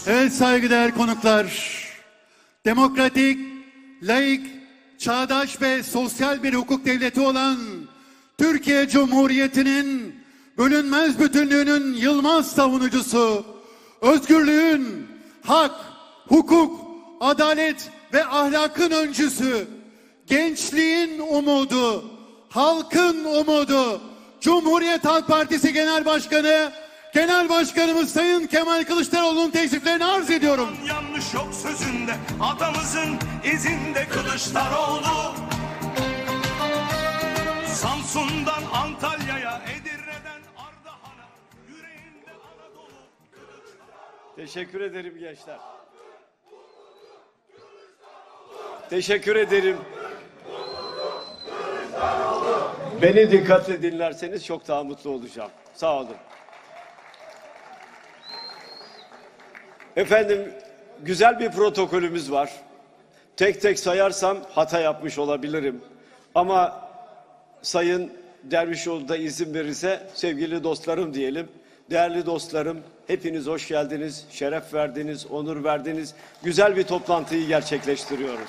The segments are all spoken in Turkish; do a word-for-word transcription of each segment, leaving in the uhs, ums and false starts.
Evet saygıdeğer konuklar, demokratik, laik, çağdaş ve sosyal bir hukuk devleti olan Türkiye Cumhuriyeti'nin bölünmez bütünlüğünün yılmaz savunucusu, özgürlüğün, hak, hukuk, adalet ve ahlakın öncüsü, gençliğin umudu, halkın umudu, Cumhuriyet Halk Partisi Genel Başkanı, Genel Başkanımız Sayın Kemal Kılıçdaroğlu'nun teşriflerini arz ediyorum. Yanlış yok sözünde, atamızın izinde Kılıçdaroğlu. Samsun'dan Antalya'ya, Edirne'den Ardahan'a, yüreğinde Anadolu. Teşekkür ederim gençler. Teşekkür ederim. Beni dikkatle dinlerseniz çok daha mutlu olacağım. Sağ olun. Efendim, güzel bir protokolümüz var. Tek tek sayarsam hata yapmış olabilirim. Ama Sayın Dervişoğlu da izin verirse sevgili dostlarım diyelim. Değerli dostlarım, hepiniz hoş geldiniz, şeref verdiniz, onur verdiniz. Güzel bir toplantıyı gerçekleştiriyoruz.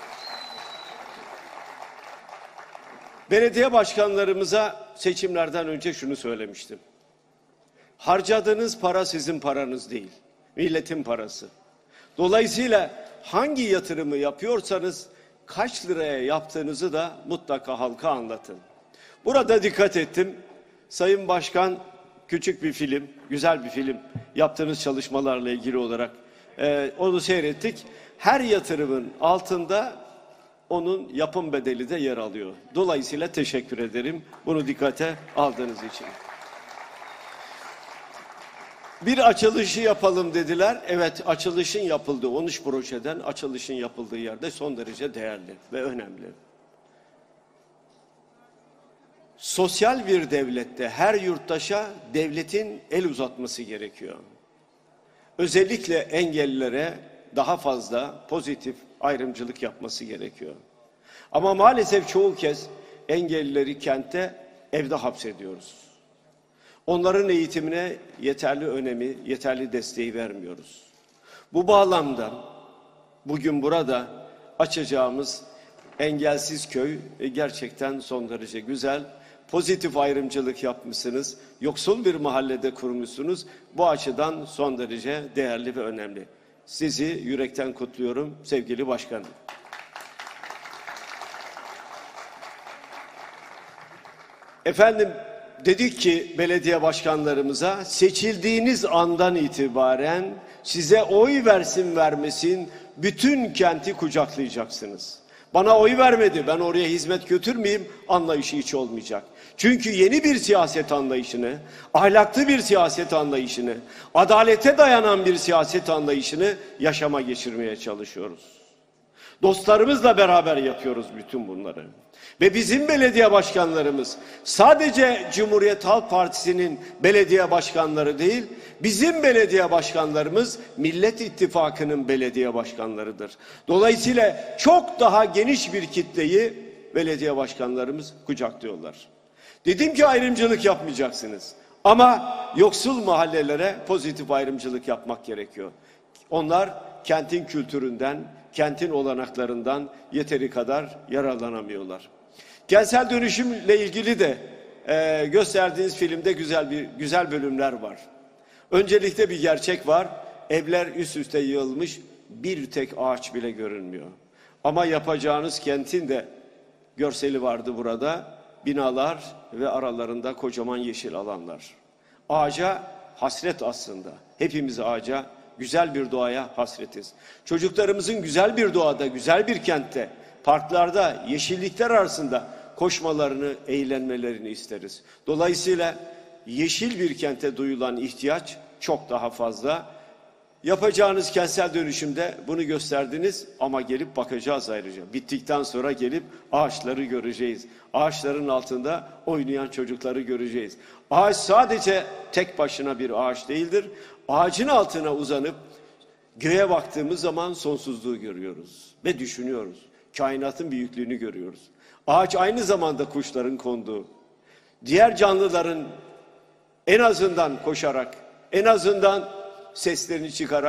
Belediye başkanlarımıza seçimlerden önce şunu söylemiştim. Harcadığınız para sizin paranız değil, milletin parası. Dolayısıyla hangi yatırımı yapıyorsanız kaç liraya yaptığınızı da mutlaka halka anlatın. Burada dikkat ettim. Sayın Başkan küçük bir film, güzel bir film yaptığınız çalışmalarla ilgili olarak e, onu seyrettik. Her yatırımın altında onun yapım bedeli de yer alıyor. Dolayısıyla teşekkür ederim bunu dikkate aldığınız için. Bir açılışı yapalım dediler. Evet, açılışın yapıldığı on üç projeden açılışın yapıldığı yerde son derece değerli ve önemli. Sosyal bir devlette her yurttaşa devletin el uzatması gerekiyor. Özellikle engellilere daha fazla pozitif ayrımcılık yapması gerekiyor. Ama maalesef çoğu kez engellileri kentte, evde hapsediyoruz. Onların eğitimine yeterli önemi, yeterli desteği vermiyoruz. Bu bağlamda bugün burada açacağımız Engelsiz Köy gerçekten son derece güzel. Pozitif ayrımcılık yapmışsınız. Yoksul bir mahallede kurmuşsunuz. Bu açıdan son derece değerli ve önemli. Sizi yürekten kutluyorum sevgili başkanım. Efendim, dedik ki belediye başkanlarımıza seçildiğiniz andan itibaren size oy versin vermesin bütün kenti kucaklayacaksınız. Bana oy vermedi, ben oraya hizmet götürmeyeyim anlayışı hiç olmayacak. Çünkü yeni bir siyaset anlayışını, ahlaklı bir siyaset anlayışını, adalete dayanan bir siyaset anlayışını yaşama geçirmeye çalışıyoruz. Dostlarımızla beraber yapıyoruz bütün bunları. Ve bizim belediye başkanlarımız sadece Cumhuriyet Halk Partisi'nin belediye başkanları değil, bizim belediye başkanlarımız Millet İttifakı'nın belediye başkanlarıdır. Dolayısıyla çok daha geniş bir kitleyi belediye başkanlarımız kucaklıyorlar. Dedim ki ayrımcılık yapmayacaksınız. Ama yoksul mahallelere pozitif ayrımcılık yapmak gerekiyor. Onlar kentin kültüründen, kentin olanaklarından yeteri kadar yararlanamıyorlar. Kentsel dönüşümle ilgili de e, gösterdiğiniz filmde güzel bir güzel bölümler var. Öncelikle bir gerçek var. Evler üst üste yığılmış, bir tek ağaç bile görünmüyor. Ama yapacağınız kentin de görseli vardı burada. Binalar ve aralarında kocaman yeşil alanlar. Ağaca hasret aslında. Hepimiz ağaca, güzel bir doğaya hasretiz. Çocuklarımızın güzel bir doğada, güzel bir kentte, parklarda, yeşillikler arasında koşmalarını, eğlenmelerini isteriz. Dolayısıyla yeşil bir kente duyulan ihtiyaç çok daha fazla. Yapacağınız kentsel dönüşümde bunu gösterdiniz ama gelip bakacağız ayrıca. Bittikten sonra gelip ağaçları göreceğiz. Ağaçların altında oynayan çocukları göreceğiz. Ağaç sadece tek başına bir ağaç değildir. Ağacın altına uzanıp göğe baktığımız zaman sonsuzluğu görüyoruz ve düşünüyoruz. Kainatın büyüklüğünü görüyoruz. Ağaç aynı zamanda kuşların konduğu, diğer canlıların en azından koşarak, en azından seslerini çıkarak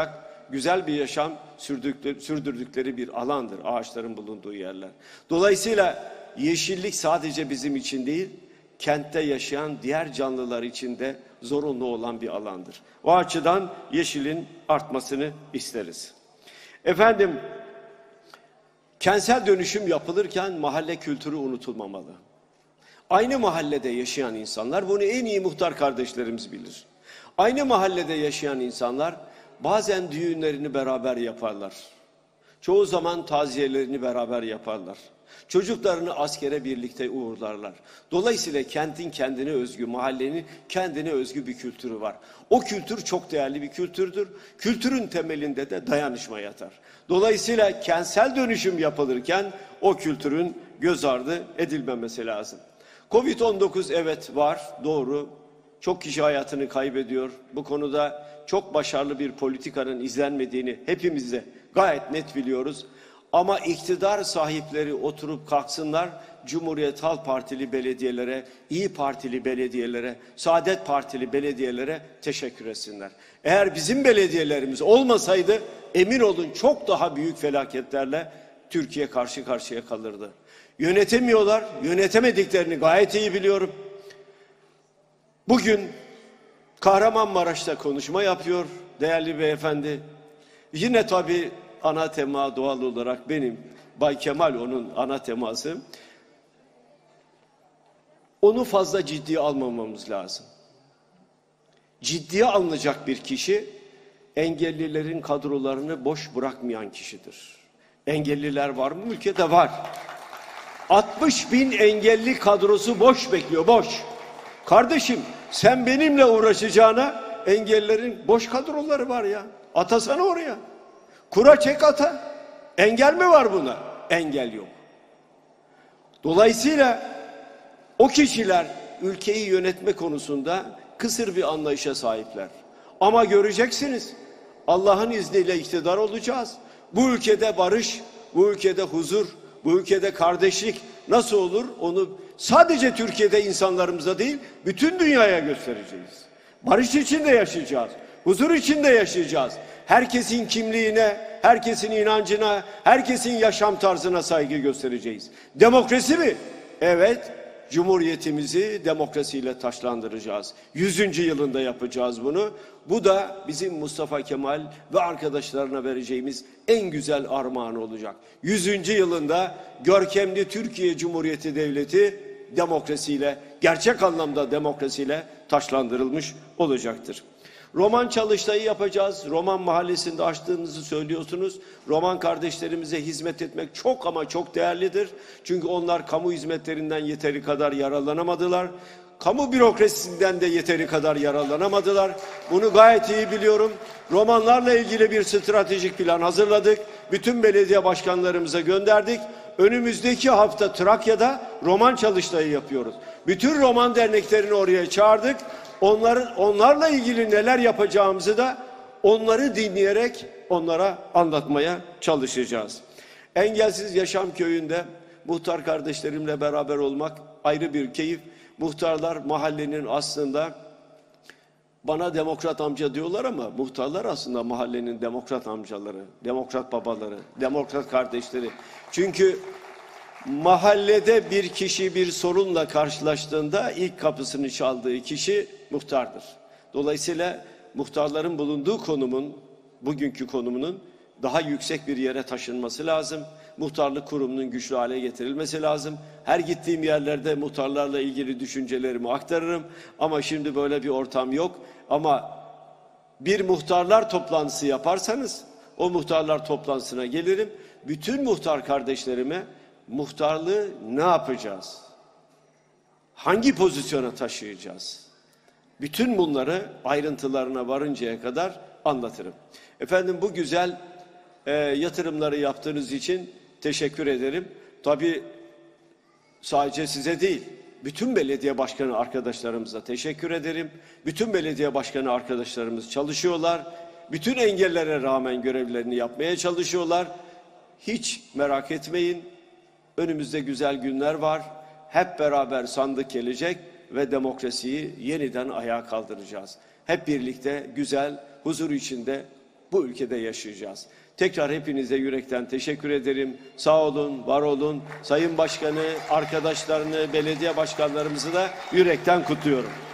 güzel bir yaşam sürdükleri, sürdürdükleri bir alandır ağaçların bulunduğu yerler. Dolayısıyla yeşillik sadece bizim için değil, kentte yaşayan diğer canlılar için de zorunlu olan bir alandır. O açıdan yeşilin artmasını isteriz. Efendim, kentsel dönüşüm yapılırken mahalle kültürü unutulmamalı. Aynı mahallede yaşayan insanlar, bunu en iyi muhtar kardeşlerimiz bilir. Aynı mahallede yaşayan insanlar bazen düğünlerini beraber yaparlar. Çoğu zaman taziyelerini beraber yaparlar. Çocuklarını askere birlikte uğurlarlar. Dolayısıyla kentin kendine özgü, mahallenin kendine özgü bir kültürü var. O kültür çok değerli bir kültürdür. Kültürün temelinde de dayanışma yatar. Dolayısıyla kentsel dönüşüm yapılırken o kültürün göz ardı edilmemesi lazım. Covid on dokuz evet var, doğru. Çok kişi hayatını kaybediyor. Bu konuda çok başarılı bir politikanın izlenmediğini hepimiz de gayet net biliyoruz. Ama iktidar sahipleri oturup kalksınlar, Cumhuriyet Halk Partili belediyelere, İyi Partili belediyelere, Saadet Partili belediyelere teşekkür etsinler. Eğer bizim belediyelerimiz olmasaydı emin olun çok daha büyük felaketlerle Türkiye karşı karşıya kalırdı. Yönetemiyorlar, yönetemediklerini gayet iyi biliyorum. Bugün Kahramanmaraş'ta konuşma yapıyor değerli beyefendi. Yine tabii ana tema doğal olarak benim, Bay Kemal onun ana teması. Onu fazla ciddiye almamamız lazım. Ciddiye alınacak bir kişi, engellilerin kadrolarını boş bırakmayan kişidir. Engelliler var mı? Ülkede var. altmış bin engelli kadrosu boş bekliyor, boş. Kardeşim sen benimle uğraşacağına engellilerin boş kadroları var ya. Atasana oraya. Kura çek ata. Engel mi var buna? Engel yok. Dolayısıyla o kişiler ülkeyi yönetme konusunda kısır bir anlayışa sahipler. Ama göreceksiniz Allah'ın izniyle iktidar olacağız. Bu ülkede barış, bu ülkede huzur, bu ülkede kardeşlik nasıl olur onu sadece Türkiye'de insanlarımıza değil bütün dünyaya göstereceğiz. Barış içinde yaşayacağız. Huzur içinde yaşayacağız. Herkesin kimliğine, herkesin inancına, herkesin yaşam tarzına saygı göstereceğiz. Demokrasi mi? Evet. Cumhuriyetimizi demokrasiyle taçlandıracağız. Yüzüncü yılında yapacağız bunu. Bu da bizim Mustafa Kemal ve arkadaşlarına vereceğimiz en güzel armağan olacak. Yüzüncü yılında görkemli Türkiye Cumhuriyeti Devleti demokrasiyle, gerçek anlamda demokrasiyle taçlandırılmış olacaktır. Roman çalıştayı yapacağız. Roman mahallesinde açtığınızı söylüyorsunuz. Roman kardeşlerimize hizmet etmek çok ama çok değerlidir. Çünkü onlar kamu hizmetlerinden yeteri kadar yararlanamadılar. Kamu bürokrasisinden de yeteri kadar yararlanamadılar. Bunu gayet iyi biliyorum. Romanlarla ilgili bir stratejik plan hazırladık. Bütün belediye başkanlarımıza gönderdik. Önümüzdeki hafta Trakya'da roman çalıştayı yapıyoruz. Bütün roman derneklerini oraya çağırdık. Onların, onlarla ilgili neler yapacağımızı da onları dinleyerek onlara anlatmaya çalışacağız. Engelsiz Yaşam Köyü'nde muhtar kardeşlerimle beraber olmak ayrı bir keyif. Muhtarlar mahallenin aslında bana demokrat amca diyorlar ama muhtarlar aslında mahallenin demokrat amcaları, demokrat babaları, demokrat kardeşleri. Çünkü mahallede bir kişi bir sorunla karşılaştığında ilk kapısını çaldığı kişi muhtardır. Dolayısıyla muhtarların bulunduğu konumun, bugünkü konumunun daha yüksek bir yere taşınması lazım. Muhtarlık kurumunun güçlü hale getirilmesi lazım. Her gittiğim yerlerde muhtarlarla ilgili düşüncelerimi aktarırım. Ama şimdi böyle bir ortam yok. Ama bir muhtarlar toplantısı yaparsanız o muhtarlar toplantısına gelirim. Bütün muhtar kardeşlerime muhtarlığı ne yapacağız? Hangi pozisyona taşıyacağız? Bütün bunları ayrıntılarına varıncaya kadar anlatırım. Efendim bu güzel e, yatırımları yaptığınız için teşekkür ederim. Tabii sadece size değil, bütün belediye başkanı arkadaşlarımıza teşekkür ederim. Bütün belediye başkanı arkadaşlarımız çalışıyorlar. Bütün engellere rağmen görevlerini yapmaya çalışıyorlar. Hiç merak etmeyin. Önümüzde güzel günler var. Hep beraber sandık gelecek ve demokrasiyi yeniden ayağa kaldıracağız. Hep birlikte güzel, huzur içinde bu ülkede yaşayacağız. Tekrar hepinize yürekten teşekkür ederim. Sağ olun, var olun. Sayın Başkanı, arkadaşlarını, belediye başkanlarımızı da yürekten kutluyorum.